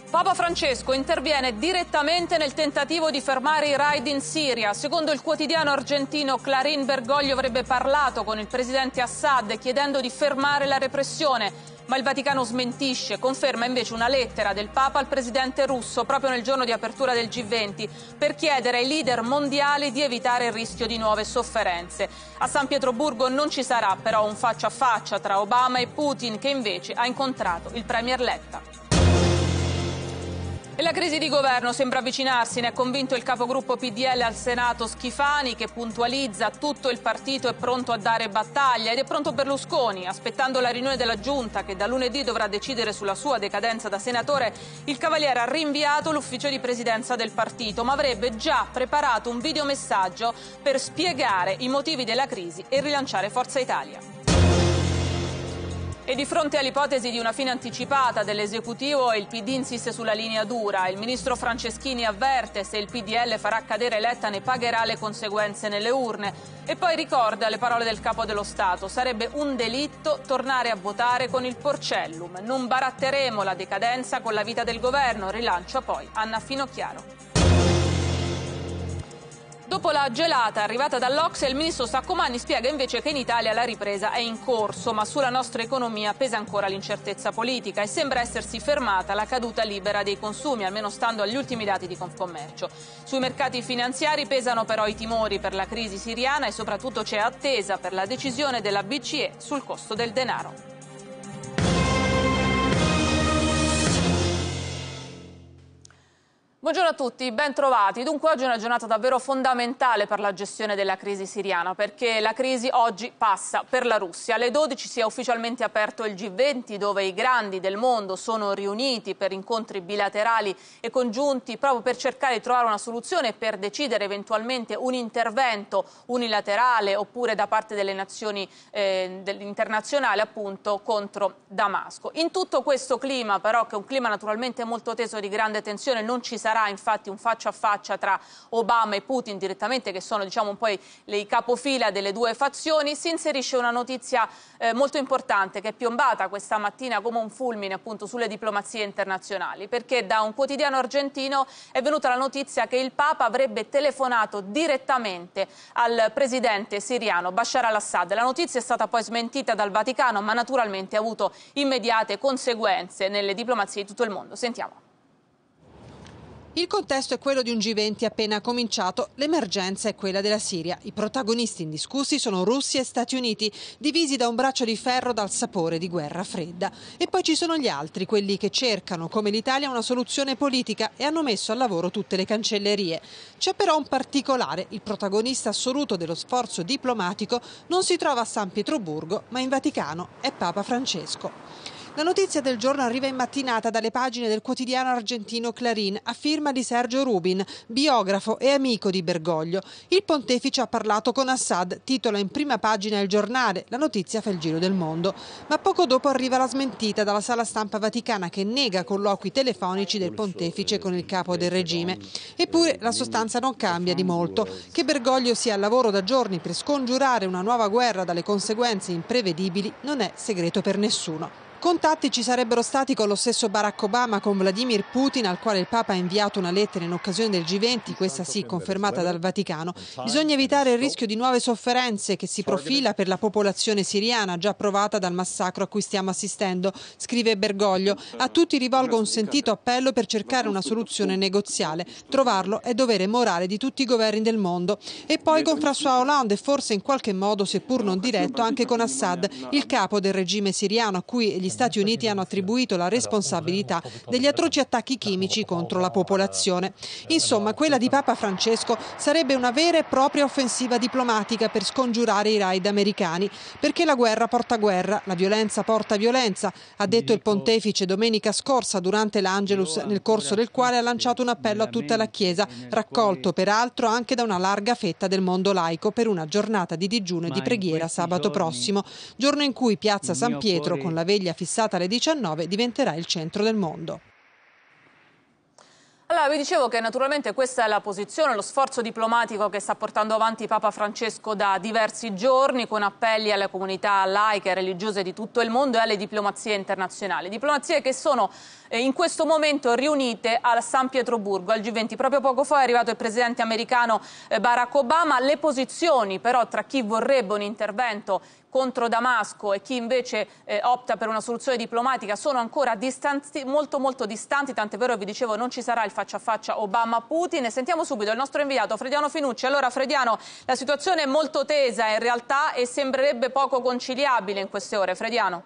Papa Francesco interviene direttamente nel tentativo di fermare i raid in Siria. Secondo il quotidiano argentino Clarín, Bergoglio avrebbe parlato con il presidente Assad chiedendo di fermare la repressione, ma il Vaticano smentisce, conferma invece una lettera del Papa al presidente russo proprio nel giorno di apertura del G20 per chiedere ai leader mondiali di evitare il rischio di nuove sofferenze. A San Pietroburgo non ci sarà però un faccia a faccia tra Obama e Putin, che invece ha incontrato il premier Letta. E la crisi di governo sembra avvicinarsi, ne è convinto il capogruppo PDL al Senato Schifani, che puntualizza: tutto il partito è pronto a dare battaglia, ed è pronto Berlusconi. Aspettando la riunione della Giunta, che da lunedì dovrà decidere sulla sua decadenza da senatore, il Cavaliere ha rinviato l'ufficio di presidenza del partito, ma avrebbe già preparato un videomessaggio per spiegare i motivi della crisi e rilanciare Forza Italia. E di fronte all'ipotesi di una fine anticipata dell'esecutivo, il PD insiste sulla linea dura. Il ministro Franceschini avverte: se il PDL farà cadere Letta ne pagherà le conseguenze nelle urne. E poi ricorda le parole del Capo dello Stato: sarebbe un delitto tornare a votare con il Porcellum. Non baratteremo la decadenza con la vita del governo, rilancia poi Anna Finocchiaro. Dopo la gelata arrivata dall'Ocse, il ministro Saccomanni spiega invece che in Italia la ripresa è in corso, ma sulla nostra economia pesa ancora l'incertezza politica e sembra essersi fermata la caduta libera dei consumi, almeno stando agli ultimi dati di Confcommercio. Sui mercati finanziari pesano però i timori per la crisi siriana e soprattutto c'è attesa per la decisione della BCE sul costo del denaro. Buongiorno a tutti, ben trovati. Dunque oggi è una giornata davvero fondamentale per la gestione della crisi siriana, perché la crisi oggi passa per la Russia. Alle 12 si è ufficialmente aperto il G20, dove i grandi del mondo sono riuniti per incontri bilaterali e congiunti proprio per cercare di trovare una soluzione e per decidere eventualmente un intervento unilaterale oppure da parte delle nazioni internazionali appunto contro Damasco. In tutto questo clima però, che è un clima naturalmente molto teso, di grande tensione, non ci sarà infatti un faccia a faccia tra Obama e Putin direttamente, che sono diciamo un po' i capofila delle due fazioni. Si inserisce una notizia molto importante che è piombata questa mattina come un fulmine appunto sulle diplomazie internazionali, perché da un quotidiano argentino è venuta la notizia che il Papa avrebbe telefonato direttamente al presidente siriano Bashar al-Assad. La notizia è stata poi smentita dal Vaticano, ma naturalmente ha avuto immediate conseguenze nelle diplomazie di tutto il mondo. Sentiamo. Il contesto è quello di un G20 appena cominciato, l'emergenza è quella della Siria. I protagonisti indiscussi sono Russia e Stati Uniti, divisi da un braccio di ferro dal sapore di guerra fredda. E poi ci sono gli altri, quelli che cercano, come l'Italia, una soluzione politica e hanno messo al lavoro tutte le cancellerie. C'è però un particolare: il protagonista assoluto dello sforzo diplomatico non si trova a San Pietroburgo, ma in Vaticano, è Papa Francesco. La notizia del giorno arriva in mattinata dalle pagine del quotidiano argentino Clarín, a firma di Sergio Rubin, biografo e amico di Bergoglio. Il pontefice ha parlato con Assad, titola in prima pagina il giornale. La notizia fa il giro del mondo. Ma poco dopo arriva la smentita dalla sala stampa vaticana, che nega colloqui telefonici del pontefice con il capo del regime. Eppure la sostanza non cambia di molto. Che Bergoglio sia al lavoro da giorni per scongiurare una nuova guerra dalle conseguenze imprevedibili non è segreto per nessuno. Contatti ci sarebbero stati con lo stesso Barack Obama, con Vladimir Putin, al quale il Papa ha inviato una lettera in occasione del G20, questa sì confermata dal Vaticano. Bisogna evitare il rischio di nuove sofferenze che si profila per la popolazione siriana, già provata dal massacro a cui stiamo assistendo, scrive Bergoglio. A tutti rivolgo un sentito appello per cercare una soluzione negoziale. Trovarlo è dovere morale di tutti i governi del mondo. E poi con François Hollande e forse in qualche modo, seppur non diretto, anche con Assad, il capo del regime siriano, a cui gli Stati Uniti hanno attribuito la responsabilità degli atroci attacchi chimici contro la popolazione. Insomma, quella di Papa Francesco sarebbe una vera e propria offensiva diplomatica per scongiurare i raid americani, perché la guerra porta guerra, la violenza porta violenza, ha detto il pontefice domenica scorsa durante l'Angelus, nel corso del quale ha lanciato un appello a tutta la Chiesa, raccolto peraltro anche da una larga fetta del mondo laico, per una giornata di digiuno e di preghiera sabato prossimo, giorno in cui Piazza San Pietro, con la veglia fissata alle 19, diventerà il centro del mondo. Allora, vi dicevo che naturalmente questa è la posizione, lo sforzo diplomatico che sta portando avanti Papa Francesco da diversi giorni, con appelli alle comunità laiche e religiose di tutto il mondo e alle diplomazie internazionali. Diplomazie che sono in questo momento riunite a San Pietroburgo, al G20. Proprio poco fa è arrivato il presidente americano Barack Obama. Le posizioni però tra chi vorrebbe un intervento contro Damasco e chi invece opta per una soluzione diplomatica sono ancora distanti, molto distanti, tant'è vero, vi dicevo, non ci sarà il faccia a faccia Obama-Putin. E sentiamo subito il nostro inviato Frediano Finucci. Allora Frediano, la situazione è molto tesa in realtà e sembrerebbe poco conciliabile in queste ore. Frediano.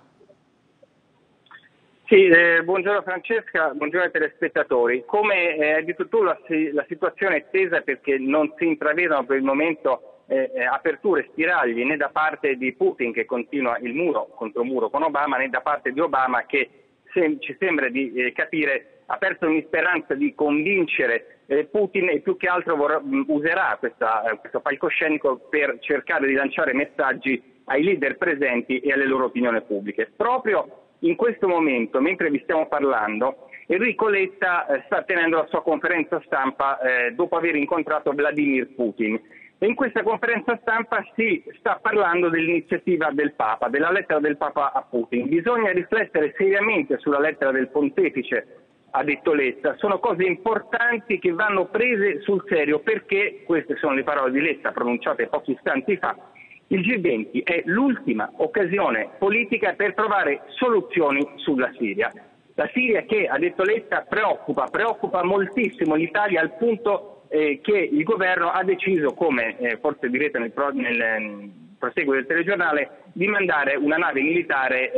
Sì, buongiorno Francesca, buongiorno ai telespettatori. Come hai detto tu, la situazione è tesa perché non si intravedono per il momento aperture, spiragli né da parte di Putin, che continua il muro contro muro con Obama, né da parte di Obama, che ci sembra di capire ha perso ogni speranza di convincere Putin e più che altro userà questo palcoscenico per cercare di lanciare messaggi ai leader presenti e alle loro opinioni pubbliche. Proprio in questo momento, mentre vi stiamo parlando, Enrico Letta sta tenendo la sua conferenza stampa dopo aver incontrato Vladimir Putin. E in questa conferenza stampa si sta parlando dell'iniziativa del Papa, della lettera del Papa a Putin. Bisogna riflettere seriamente sulla lettera del Pontefice, ha detto Letta. Sono cose importanti che vanno prese sul serio perché, queste sono le parole di Letta pronunciate pochi istanti fa, il G20 è l'ultima occasione politica per trovare soluzioni sulla Siria. La Siria che, ha detto Letta, preoccupa moltissimo l'Italia al punto che il governo ha deciso, come forse direte nel proseguo del telegiornale, di mandare una nave militare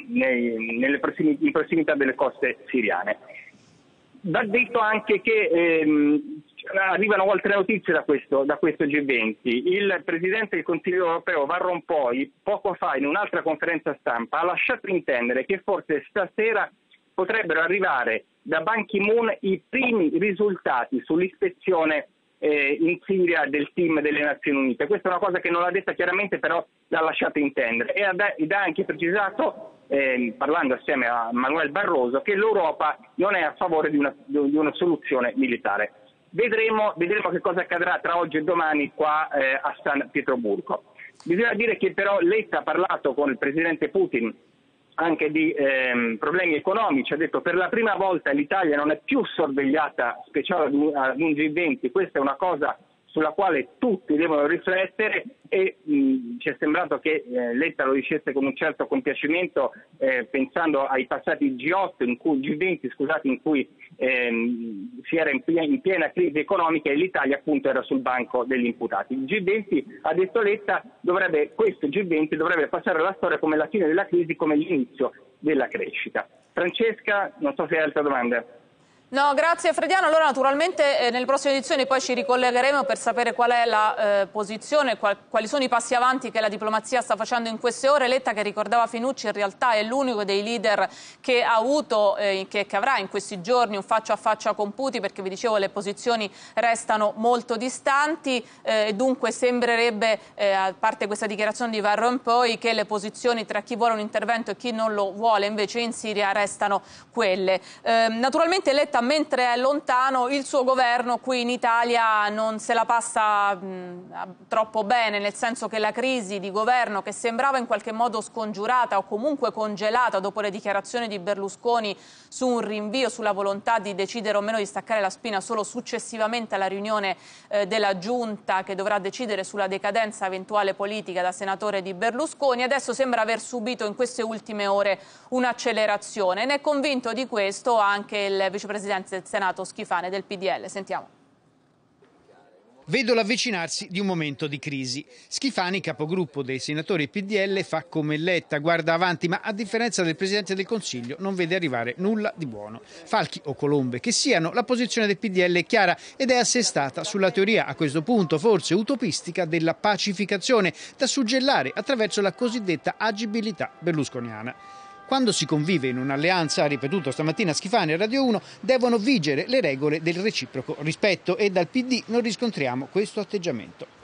in prossimità delle coste siriane. Va detto anche che arrivano altre notizie da questo G20. Il Presidente del Consiglio europeo Van Rompuy poco fa in un'altra conferenza stampa ha lasciato intendere che forse stasera potrebbero arrivare da Ban Ki-moon i primi risultati sull'ispezione in Siria del team delle Nazioni Unite. Questa è una cosa che non l'ha detta chiaramente, però l'ha lasciata intendere ed ha anche precisato, parlando assieme a Manuel Barroso, che l'Europa non è a favore di una soluzione militare. Vedremo che cosa accadrà tra oggi e domani qua a San Pietroburgo. Bisogna dire che però Letta ha parlato con il presidente Putin anche di problemi economici, ha detto per la prima volta l'Italia non è più sorvegliata speciale ad un G20, questa è una cosa sulla quale tutti devono riflettere e ci è sembrato che Letta lo dicesse con un certo compiacimento pensando ai passati G8 in cui si era in piena crisi economica e l'Italia appunto era sul banco degli imputati. Il G20, ha detto Letta, questo G20 dovrebbe passare alla storia come la fine della crisi, come l'inizio della crescita. Francesca, non so se hai altre domande. No, grazie Frediano. Allora naturalmente nelle prossime edizioni poi ci ricollegheremo per sapere qual è la posizione, quali sono i passi avanti che la diplomazia sta facendo in queste ore. Letta, che ricordava Finucci, in realtà è l'unico dei leader che ha avuto, che avrà in questi giorni un faccia a faccia con Putin, perché vi dicevo le posizioni restano molto distanti, dunque sembrerebbe, a parte questa dichiarazione di Van Rompuy, che le posizioni tra chi vuole un intervento e chi non lo vuole invece in Siria restano quelle. Naturalmente Letta, mentre è lontano, il suo governo qui in Italia non se la passa troppo bene, nel senso che la crisi di governo, che sembrava in qualche modo scongiurata o comunque congelata dopo le dichiarazioni di Berlusconi su un rinvio, sulla volontà di decidere o meno di staccare la spina solo successivamente alla riunione della Giunta che dovrà decidere sulla decadenza eventuale politica da senatore di Berlusconi, adesso sembra aver subito in queste ultime ore un'accelerazione. Ne è convinto di questo anche il vicepresidente del Senato Schifani del PDL. Sentiamo. Vedo l'avvicinarsi di un momento di crisi. Schifani, capogruppo dei senatori PDL, fa come Letta, guarda avanti, ma a differenza del Presidente del Consiglio non vede arrivare nulla di buono. Falchi o colombe che siano, la posizione del PDL è chiara ed è assestata sulla teoria, a questo punto forse utopistica, della pacificazione, da suggellare attraverso la cosiddetta agibilità berlusconiana. Quando si convive in un'alleanza, ha ripetuto stamattina Schifani a Radio 1, devono vigere le regole del reciproco rispetto e dal PD non riscontriamo questo atteggiamento.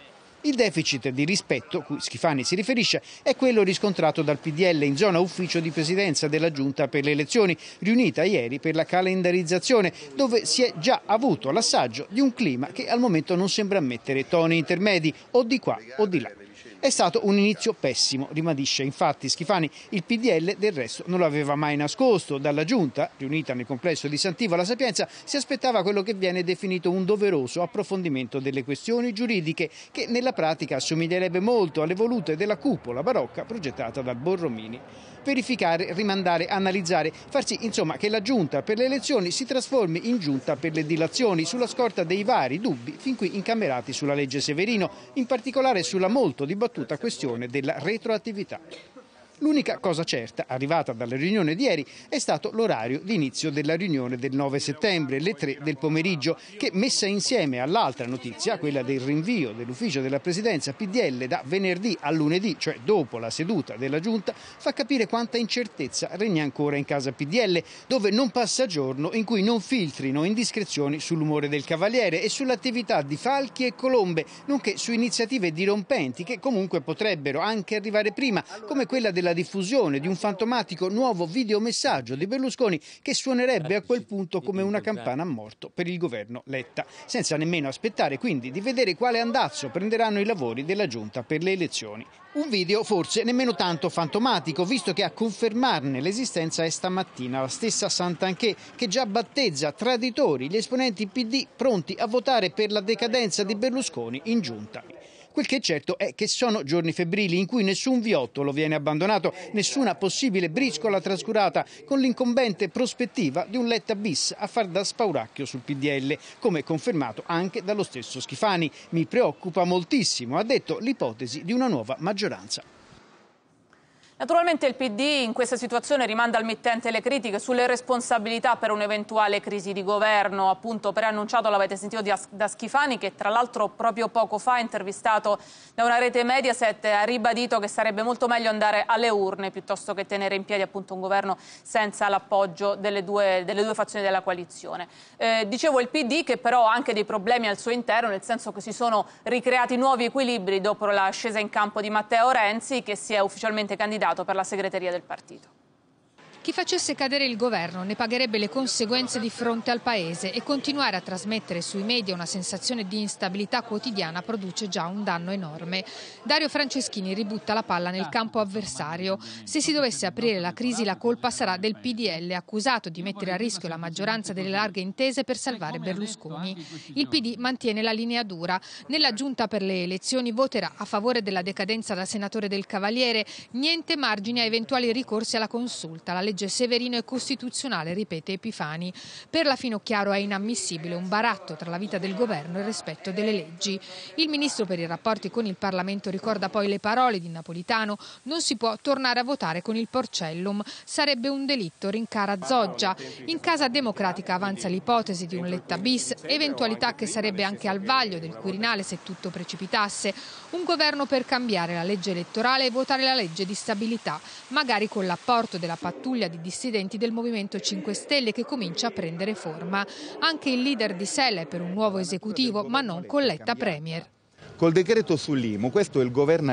Il deficit di rispetto, cui Schifani si riferisce, è quello riscontrato dal PDL in zona ufficio di presidenza della Giunta per le elezioni, riunita ieri per la calendarizzazione, dove si è già avuto l'assaggio di un clima che al momento non sembra ammettere toni intermedi o di qua o di là. È stato un inizio pessimo, ribadisce infatti Schifani. Il PDL del resto non lo aveva mai nascosto. Dalla Giunta, riunita nel complesso di Sant'Ivo alla Sapienza, si aspettava quello che viene definito un doveroso approfondimento delle questioni giuridiche, che nella pratica assomiglierebbe molto alle volute della cupola barocca progettata da Borromini. Verificare, rimandare, analizzare, far sì insomma che la Giunta per le elezioni si trasformi in Giunta per le dilazioni, sulla scorta dei vari dubbi fin qui incamerati sulla legge Severino, in particolare sulla molto dibattuta questione della retroattività. L'unica cosa certa, arrivata dalla riunione di ieri, è stato l'orario di inizio della riunione del 9 settembre, le 3 del pomeriggio, che messa insieme all'altra notizia, quella del rinvio dell'ufficio della presidenza PDL da venerdì a lunedì, cioè dopo la seduta della Giunta, fa capire quanta incertezza regna ancora in casa PDL, dove non passa giorno in cui non filtrino indiscrezioni sull'umore del Cavaliere e sull'attività di Falchi e Colombe, nonché su iniziative dirompenti che comunque potrebbero anche arrivare prima, come quella della diffusione di un fantomatico nuovo videomessaggio di Berlusconi che suonerebbe a quel punto come una campana a morto per il governo Letta, senza nemmeno aspettare quindi di vedere quale andazzo prenderanno i lavori della Giunta per le elezioni. Un video forse nemmeno tanto fantomatico, visto che a confermarne l'esistenza è stamattina la stessa Santanchè, che già battezza traditori gli esponenti PD pronti a votare per la decadenza di Berlusconi in Giunta. Quel che è certo è che sono giorni febbrili in cui nessun viottolo viene abbandonato, nessuna possibile briscola trascurata, con l'incombente prospettiva di un Letta bis a far da spauracchio sul PDL, come confermato anche dallo stesso Schifani. Mi preoccupa moltissimo, ha detto, l'ipotesi di una nuova maggioranza. Naturalmente il PD in questa situazione rimanda al mittente le critiche sulle responsabilità per un'eventuale crisi di governo, appunto preannunciato, l'avete sentito, da Schifani, che tra l'altro proprio poco fa, intervistato da una rete Mediaset, ha ribadito che sarebbe molto meglio andare alle urne piuttosto che tenere in piedi appunto un governo senza l'appoggio delle due fazioni della coalizione. Dicevo, il PD che però ha anche dei problemi al suo interno, nel senso che si sono ricreati nuovi equilibri dopo la scesa in campo di Matteo Renzi, che si è ufficialmente candidato per la segreteria del partito. Chi facesse cadere il governo ne pagherebbe le conseguenze di fronte al Paese, e continuare a trasmettere sui media una sensazione di instabilità quotidiana produce già un danno enorme. Dario Franceschini ributta la palla nel campo avversario. Se si dovesse aprire la crisi, la colpa sarà del PDL, accusato di mettere a rischio la maggioranza delle larghe intese per salvare Berlusconi. Il PD mantiene la linea dura. Nella Giunta per le elezioni voterà a favore della decadenza da senatore del Cavaliere. Niente margini a eventuali ricorsi alla consulta. La legge Severino è costituzionale, ripete Epifani. Per la Finocchiaro è inammissibile un baratto tra la vita del governo e il rispetto delle leggi. Il ministro per i rapporti con il Parlamento ricorda poi le parole di Napolitano: non si può tornare a votare con il Porcellum, sarebbe un delitto, rincara Zoggia. In Casa Democratica avanza l'ipotesi di un Letta bis, eventualità che sarebbe anche al vaglio del Quirinale se tutto precipitasse. Un governo per cambiare la legge elettorale e votare la legge di stabilità, magari con l'apporto della pattuglia di dissidenti del Movimento 5 Stelle che comincia a prendere forma. Anche il leader di Sella è per un nuovo esecutivo, ma non con Letta premier. Col decreto sull'IMU, questo è il governo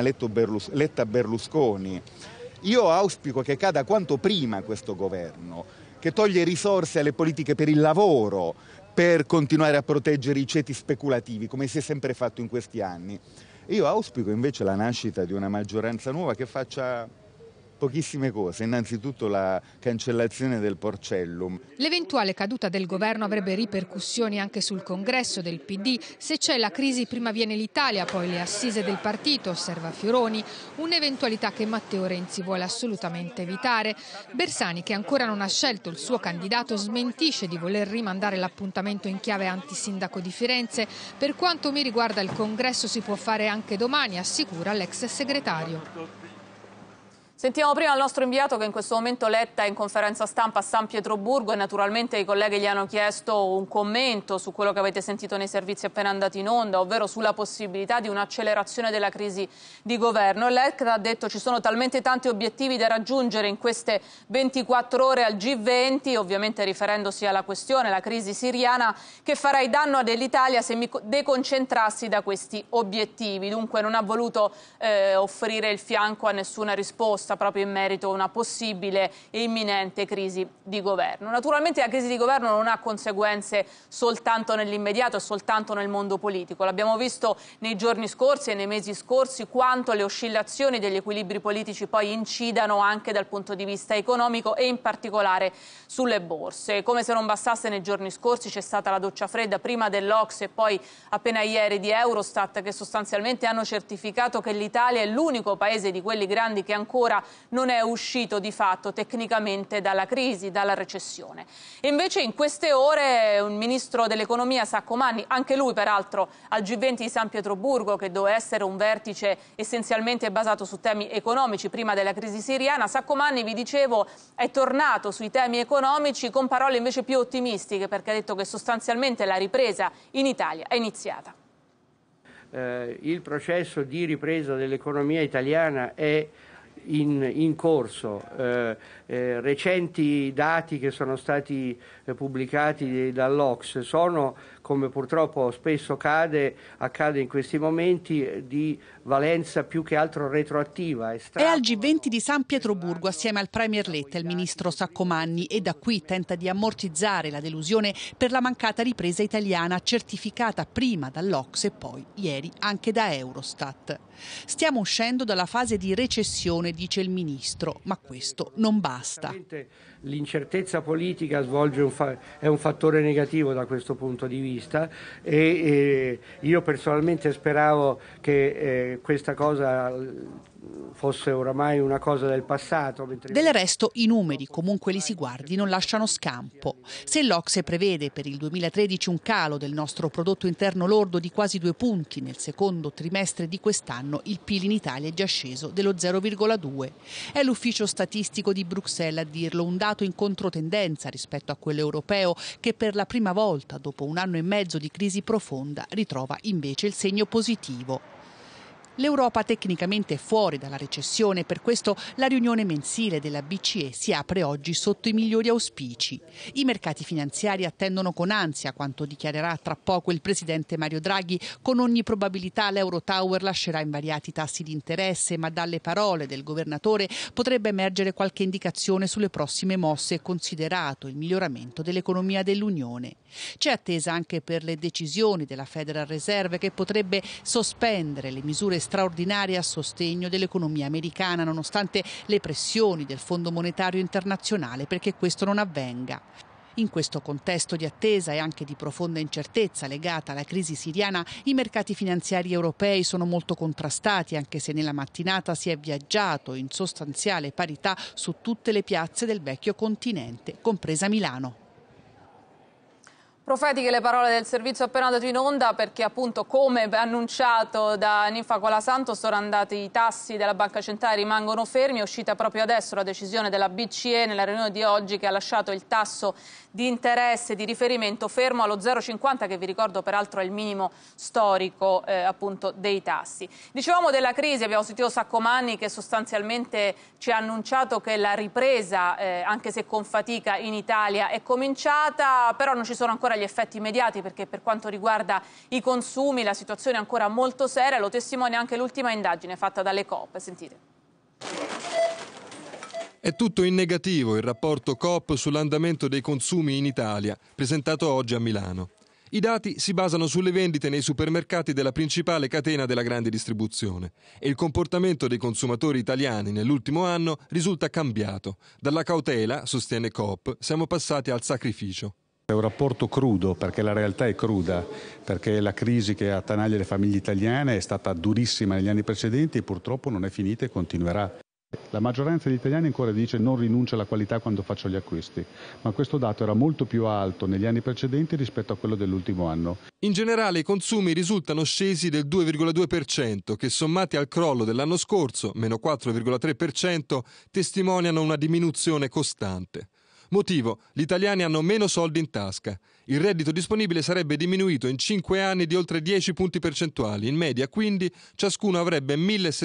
Letta-Berlusconi. Io auspico che cada quanto prima questo governo, che toglie risorse alle politiche per il lavoro, per continuare a proteggere i ceti speculativi, come si è sempre fatto in questi anni. Io auspico invece la nascita di una maggioranza nuova che faccia pochissime cose, innanzitutto la cancellazione del Porcellum. L'eventuale caduta del governo avrebbe ripercussioni anche sul congresso del PD. Se c'è la crisi prima viene l'Italia, poi le assise del partito, osserva Fioroni, un'eventualità che Matteo Renzi vuole assolutamente evitare. Bersani, che ancora non ha scelto il suo candidato, smentisce di voler rimandare l'appuntamento in chiave antisindaco di Firenze. Per quanto mi riguarda il congresso si può fare anche domani, assicura l'ex segretario. Sentiamo prima il nostro inviato che in questo momento Letta è in conferenza stampa a San Pietroburgo e naturalmente i colleghi gli hanno chiesto un commento su quello che avete sentito nei servizi appena andati in onda, ovvero sulla possibilità di un'accelerazione della crisi di governo. Letta ha detto che ci sono talmente tanti obiettivi da raggiungere in queste 24 ore al G20, ovviamente riferendosi alla questione, la crisi siriana, che farà danno dell'Italia se mi deconcentrassi da questi obiettivi. Dunque non ha voluto offrire il fianco a nessuna risposta proprio in merito a una possibile e imminente crisi di governo. Naturalmente la crisi di governo non ha conseguenze soltanto nell'immediato e soltanto nel mondo politico. L'abbiamo visto nei giorni scorsi e nei mesi scorsi quanto le oscillazioni degli equilibri politici poi incidano anche dal punto di vista economico e in particolare sulle borse. Come se non bastasse, nei giorni scorsi c'è stata la doccia fredda prima dell'Ocse e poi appena ieri di Eurostat, che sostanzialmente hanno certificato che l'Italia è l'unico paese di quelli grandi che ancora non è uscito di fatto tecnicamente dalla crisi, dalla recessione. E invece in queste ore un ministro dell'economia, Saccomanni, anche lui peraltro al G20 di San Pietroburgo, che doveva essere un vertice essenzialmente basato su temi economici prima della crisi siriana, Saccomanni, vi dicevo, è tornato sui temi economici con parole invece più ottimistiche, perché ha detto che sostanzialmente la ripresa in Italia è iniziata. Il processo di ripresa dell'economia italiana è in corso. Recenti dati che sono stati pubblicati dall'Ocse sono, come purtroppo spesso accade in questi momenti, di valenza più che altro retroattiva. È al G20 di San Pietroburgo assieme al Premier Letta e il ministro Saccomanni e da qui tenta di ammortizzare la delusione per la mancata ripresa italiana certificata prima dall'Ocse e poi ieri anche da Eurostat. Stiamo uscendo dalla fase di recessione, dice il ministro, ma questo non basta. L'incertezza politica è un fattore negativo da questo punto di vista e io personalmente speravo che questa cosa fosse oramai una cosa del passato. Del resto i numeri, comunque li si guardi, non lasciano scampo. Se l'Ocse prevede per il 2013 un calo del nostro prodotto interno lordo di quasi 2 punti nel secondo trimestre di quest'anno, il PIL in Italia è già sceso dello 0,2. È l'ufficio statistico di Bruxelles a dirlo, un dato in controtendenza rispetto a quello europeo, che per la prima volta dopo 1 anno e mezzo di crisi profonda ritrova invece il segno positivo. L'Europa tecnicamente è fuori dalla recessione, per questo la riunione mensile della BCE si apre oggi sotto i migliori auspici. I mercati finanziari attendono con ansia quanto dichiarerà tra poco il presidente Mario Draghi. Con ogni probabilità l'Eurotower lascerà invariati i tassi di interesse, ma dalle parole del governatore potrebbe emergere qualche indicazione sulle prossime mosse, considerato il miglioramento dell'economia dell'Unione. C'è attesa anche per le decisioni della Federal Reserve, che potrebbe sospendere le misure straordinarie a sostegno dell'economia americana, nonostante le pressioni del Fondo Monetario Internazionale perché questo non avvenga. In questo contesto di attesa e anche di profonda incertezza legata alla crisi siriana, i mercati finanziari europei sono molto contrastati, anche se nella mattinata si è viaggiato in sostanziale parità su tutte le piazze del vecchio continente, compresa Milano. Profetiche le parole del servizio appena andato in onda, perché appunto, come annunciato da Ninfa Colasantos, sono andati i tassi della Banca Centrale, rimangono fermi. È uscita proprio adesso la decisione della BCE nella riunione di oggi, che ha lasciato il tasso di interesse di riferimento fermo allo 0,50, che vi ricordo peraltro è il minimo storico appunto dei tassi. Dicevamo della crisi, abbiamo sentito Saccomanni che sostanzialmente ci ha annunciato che la ripresa, anche se con fatica, in Italia è cominciata, però non ci sono ancora gli effetti immediati, perché per quanto riguarda i consumi la situazione è ancora molto seria. Lo testimonia anche l'ultima indagine fatta dalle Coop. Sentite. È tutto in negativo il rapporto Coop sull'andamento dei consumi in Italia, presentato oggi a Milano. I dati si basano sulle vendite nei supermercati della principale catena della grande distribuzione e il comportamento dei consumatori italiani nell'ultimo anno risulta cambiato. Dalla cautela, sostiene Coop, siamo passati al sacrificio. È un rapporto crudo, perché la realtà è cruda, perché la crisi che attanaglia le famiglie italiane è stata durissima negli anni precedenti e purtroppo non è finita e continuerà. La maggioranza degli italiani ancora dice non rinuncio alla qualità quando faccio gli acquisti, ma questo dato era molto più alto negli anni precedenti rispetto a quello dell'ultimo anno. In generale i consumi risultano scesi del 2,2%, che sommati al crollo dell'anno scorso, meno 4,3%, testimoniano una diminuzione costante. Motivo: gli italiani hanno meno soldi in tasca. Il reddito disponibile sarebbe diminuito in 5 anni di oltre 10 punti percentuali. In media, quindi, ciascuno avrebbe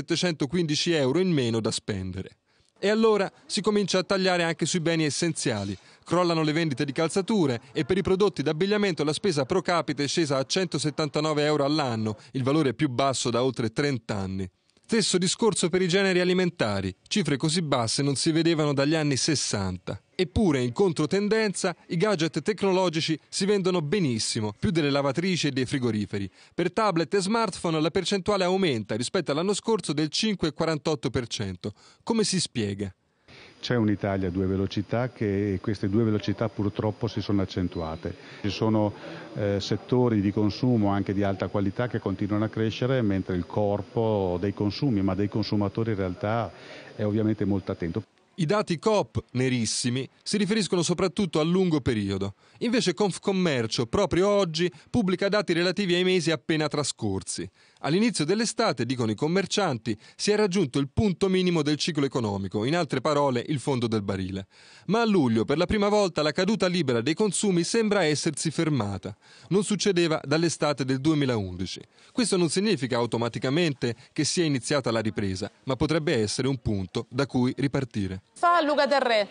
1.715 euro in meno da spendere. E allora si comincia a tagliare anche sui beni essenziali. Crollano le vendite di calzature e per i prodotti d'abbigliamento la spesa pro capite è scesa a 179 euro all'anno, il valore più basso da oltre 30 anni. Stesso discorso per i generi alimentari, cifre così basse non si vedevano dagli anni 60. Eppure, in controtendenza, i gadget tecnologici si vendono benissimo, più delle lavatrici e dei frigoriferi. Per tablet e smartphone la percentuale aumenta rispetto all'anno scorso del 5,48%. Come si spiega? C'è un'Italia a due velocità e queste due velocità purtroppo si sono accentuate. Ci sono settori di consumo anche di alta qualità che continuano a crescere, mentre il corpo dei consumi, ma dei consumatori in realtà è ovviamente molto attento. I dati Coop, nerissimi, si riferiscono soprattutto al lungo periodo. Invece Confcommercio, proprio oggi, pubblica dati relativi ai mesi appena trascorsi. All'inizio dell'estate, dicono i commercianti, si è raggiunto il punto minimo del ciclo economico, in altre parole il fondo del barile. Ma a luglio, per la prima volta, la caduta libera dei consumi sembra essersi fermata. Non succedeva dall'estate del 2011. Questo non significa automaticamente che sia iniziata la ripresa, ma potrebbe essere un punto da cui ripartire. Fa Luca Terré.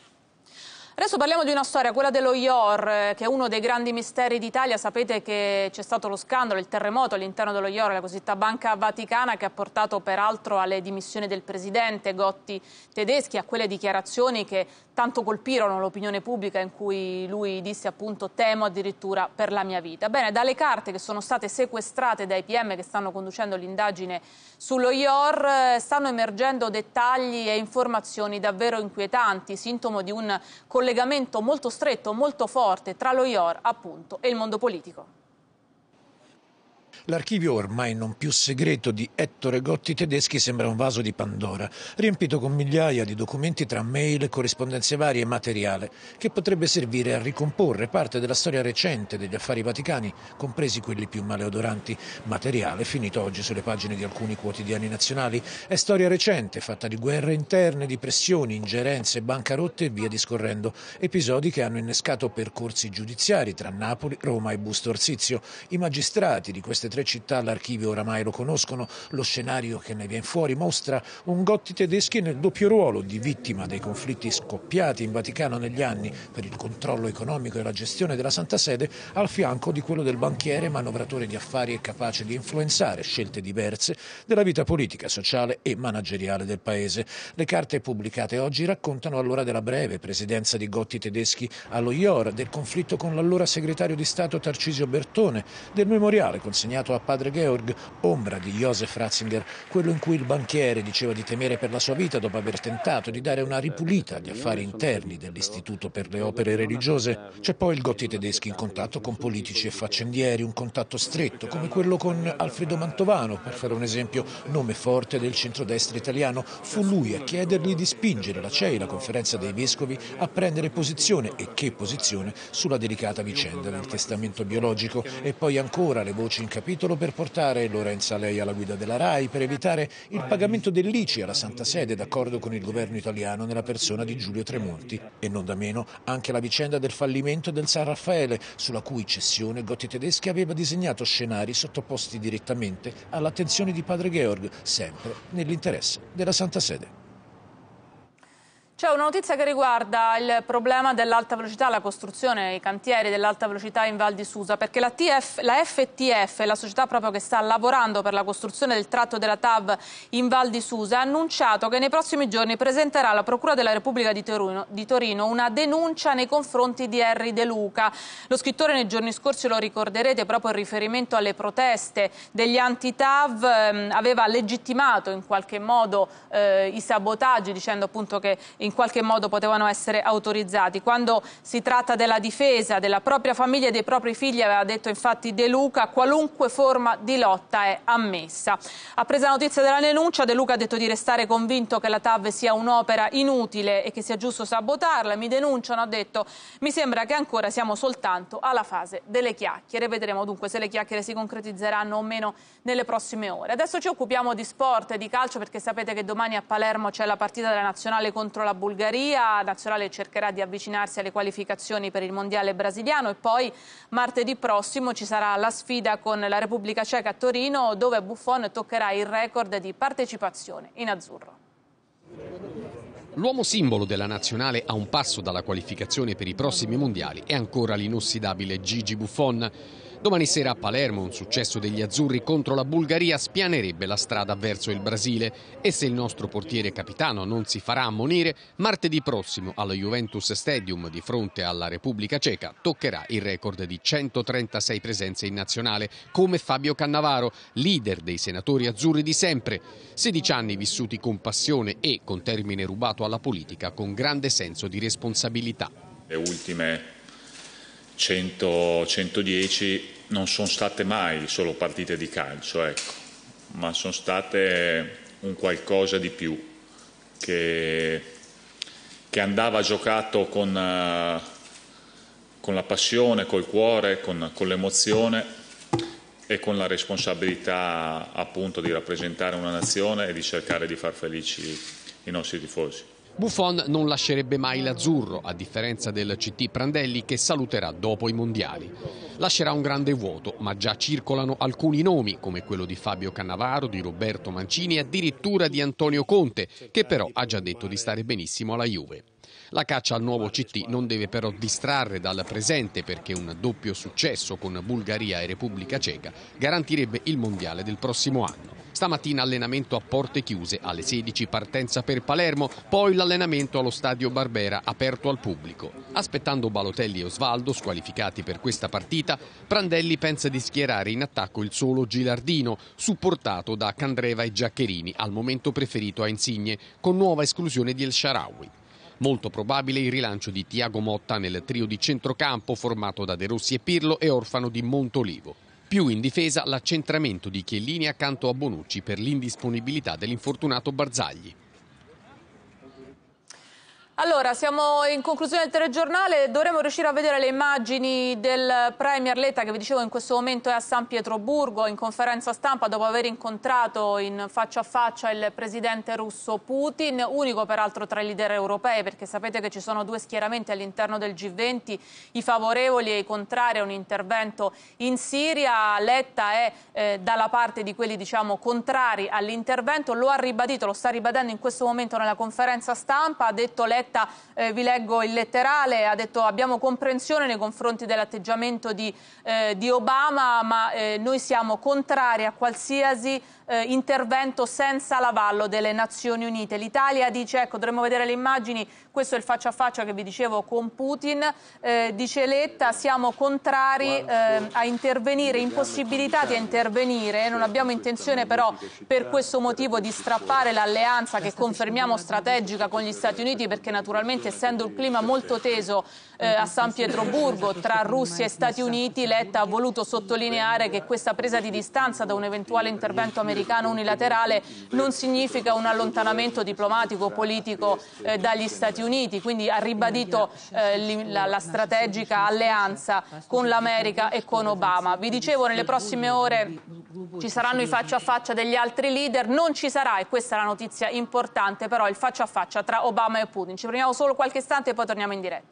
Adesso parliamo di una storia, quella dello IOR, che è uno dei grandi misteri d'Italia. Sapete che c'è stato lo scandalo, il terremoto all'interno dello IOR, la cosiddetta Banca Vaticana, che ha portato peraltro alle dimissioni del presidente Gotti Tedeschi, a quelle dichiarazioni che tanto colpirono l'opinione pubblica, in cui lui disse appunto temo addirittura per la mia vita. Bene, dalle carte che sono state sequestrate dai PM che stanno conducendo l'indagine sullo IOR stanno emergendo dettagli e informazioni davvero inquietanti, sintomo di un collegamento molto stretto, molto forte tra lo IOR appunto e il mondo politico. L'archivio ormai non più segreto di Ettore Gotti Tedeschi sembra un vaso di Pandora, riempito con migliaia di documenti tra mail, corrispondenze varie e materiale, che potrebbe servire a ricomporre parte della storia recente degli affari vaticani, compresi quelli più maleodoranti. Materiale finito oggi sulle pagine di alcuni quotidiani nazionali. È storia recente, fatta di guerre interne, di pressioni, ingerenze, bancarotte e via discorrendo. Episodi che hanno innescato percorsi giudiziari tra Napoli, Roma e Busto Arsizio. I magistrati di queste tre città l'archivio oramai lo conoscono. Lo scenario che ne viene fuori mostra un Gotti Tedeschi nel doppio ruolo di vittima dei conflitti scoppiati in Vaticano negli anni per il controllo economico e la gestione della Santa Sede, al fianco di quello del banchiere manovratore di affari e capace di influenzare scelte diverse della vita politica, sociale e manageriale del paese. Le carte pubblicate oggi raccontano allora della breve presidenza di Gotti Tedeschi allo IOR, del conflitto con l'allora segretario di Stato Tarcisio Bertone, del memoriale consegnato a padre Georg, ombra di Josef Ratzinger, quello in cui il banchiere diceva di temere per la sua vita dopo aver tentato di dare una ripulita agli affari interni dell'Istituto per le Opere Religiose. C'è poi il Gotti Tedeschi in contatto con politici e faccendieri, un contatto stretto come quello con Alfredo Mantovano, per fare un esempio, nome forte del centrodestra italiano. Fu lui a chiedergli di spingere la CEI, la Conferenza dei Vescovi, a prendere posizione, e che posizione, sulla delicata vicenda del testamento biologico. E poi ancora le voci in capitolo per portare Lorenza Lei alla guida della RAI, per evitare il pagamento dell'ICI alla Santa Sede, d'accordo con il governo italiano nella persona di Giulio Tremonti. E non da meno anche la vicenda del fallimento del San Raffaele, sulla cui cessione Gotti Tedeschi aveva disegnato scenari sottoposti direttamente all'attenzione di padre Georg, sempre nell'interesse della Santa Sede. C'è una notizia che riguarda il problema dell'alta velocità, la costruzione, i cantieri dell'alta velocità in Val di Susa, perché la FTF, la società proprio che sta lavorando per la costruzione del tratto della TAV in Val di Susa, ha annunciato che nei prossimi giorni presenterà alla Procura della Repubblica di Torino una denuncia nei confronti di Henry De Luca. Lo scrittore nei giorni scorsi, lo ricorderete, proprio in riferimento alle proteste degli anti-TAV, aveva legittimato in qualche modo i sabotaggi, dicendo appunto che in qualche modo potevano essere autorizzati. Quando si tratta della difesa della propria famiglia e dei propri figli, aveva detto infatti De Luca, qualunque forma di lotta è ammessa. Appresa notizia della denuncia, De Luca ha detto di restare convinto che la TAV sia un'opera inutile e che sia giusto sabotarla. Mi denunciano, ha detto, mi sembra che ancora siamo soltanto alla fase delle chiacchiere. Vedremo dunque se le chiacchiere si concretizzeranno o meno nelle prossime ore. Adesso ci occupiamo di sport e di calcio, perché sapete che domani a Palermo c'è la partita della nazionale contro la Bulgaria. La nazionale cercherà di avvicinarsi alle qualificazioni per il mondiale brasiliano, e poi martedì prossimo ci sarà la sfida con la Repubblica Ceca a Torino, dove Buffon toccherà il record di partecipazione in azzurro. L'uomo simbolo della nazionale a un passo dalla qualificazione per i prossimi mondiali è ancora l'inossidabile Gigi Buffon. Domani sera a Palermo un successo degli azzurri contro la Bulgaria spianerebbe la strada verso il Brasile, e se il nostro portiere capitano non si farà ammonire, martedì prossimo allo Juventus Stadium di fronte alla Repubblica Ceca toccherà il record di 136 presenze in nazionale, come Fabio Cannavaro, leader dei senatori azzurri di sempre. 16 anni vissuti con passione e, con termine rubato alla politica, con grande senso di responsabilità. Le ultime 100-110 non sono state mai solo partite di calcio, ecco, ma sono state un qualcosa di più che andava giocato con la passione, col cuore, con l'emozione e con la responsabilità appunto di rappresentare una nazione e di cercare di far felici i nostri tifosi. Buffon non lascerebbe mai l'azzurro, a differenza del CT Prandelli che saluterà dopo i mondiali. Lascerà un grande vuoto, ma già circolano alcuni nomi, come quello di Fabio Cannavaro, di Roberto Mancini e addirittura di Antonio Conte, che però ha già detto di stare benissimo alla Juve. La caccia al nuovo CT non deve però distrarre dal presente, perché un doppio successo con Bulgaria e Repubblica Ceca garantirebbe il mondiale del prossimo anno. Stamattina allenamento a porte chiuse, alle 16 partenza per Palermo, poi l'allenamento allo stadio Barbera aperto al pubblico. Aspettando Balotelli e Osvaldo, squalificati per questa partita, Prandelli pensa di schierare in attacco il solo Gilardino, supportato da Candreva e Giaccherini, al momento preferito a Insigne, con nuova esclusione di El Shaarawy. Molto probabile il rilancio di Thiago Motta nel trio di centrocampo formato da De Rossi e Pirlo e orfano di Montolivo. Più in difesa l'accentramento di Chiellini accanto a Bonucci per l'indisponibilità dell'infortunato Barzagli. Allora, siamo in conclusione del telegiornale, dovremo riuscire a vedere le immagini del Premier Letta, che vi dicevo in questo momento è a San Pietroburgo in conferenza stampa dopo aver incontrato in faccia a faccia il presidente russo Putin, unico peraltro tra i leader europei, perché sapete che ci sono due schieramenti all'interno del G20, i favorevoli e i contrari a un intervento in Siria. Letta è dalla parte di quelli contrari all'intervento, lo ha ribadito, lo sta ribadendo in questo momento nella conferenza stampa, ha detto Letta, vi leggo il letterale, ha detto abbiamo comprensione nei confronti dell'atteggiamento di Obama, ma noi siamo contrari a qualsiasi intervento senza l'avallo delle Nazioni Unite. L'Italia dice, ecco, dovremmo vedere le immagini, questo è il faccia a faccia che vi dicevo con Putin, dice Letta, siamo contrari a intervenire, impossibilitati a intervenire, non abbiamo intenzione però per questo motivo di strappare l'alleanza che confermiamo strategica con gli Stati Uniti, perché naturalmente essendo il clima molto teso a San Pietroburgo tra Russia e Stati Uniti, Letta ha voluto sottolineare che questa presa di distanza da un eventuale intervento americano unilaterale non significa un allontanamento diplomatico o politico dagli Stati Uniti, quindi ha ribadito la strategica alleanza con l'America e con Obama. Vi dicevo, nelle prossime ore ci saranno i faccia a faccia degli altri leader, non ci sarà, e questa è la notizia importante, però il faccia a faccia tra Obama e Putin. Ci prendiamo solo qualche istante e poi torniamo in diretta.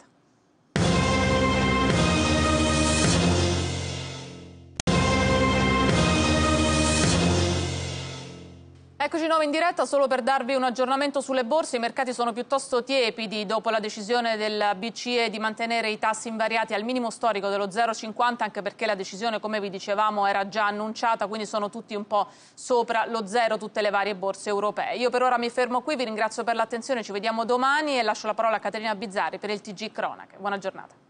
Eccoci di nuovo in diretta, solo per darvi un aggiornamento sulle borse. I mercati sono piuttosto tiepidi dopo la decisione della BCE di mantenere i tassi invariati al minimo storico dello 0,50, anche perché la decisione, come vi dicevamo, era già annunciata, quindi sono tutti un po' sopra lo zero tutte le varie borse europee. Io per ora mi fermo qui, vi ringrazio per l'attenzione, ci vediamo domani e lascio la parola a Caterina Bizzarri per il TG Cronache. Buona giornata.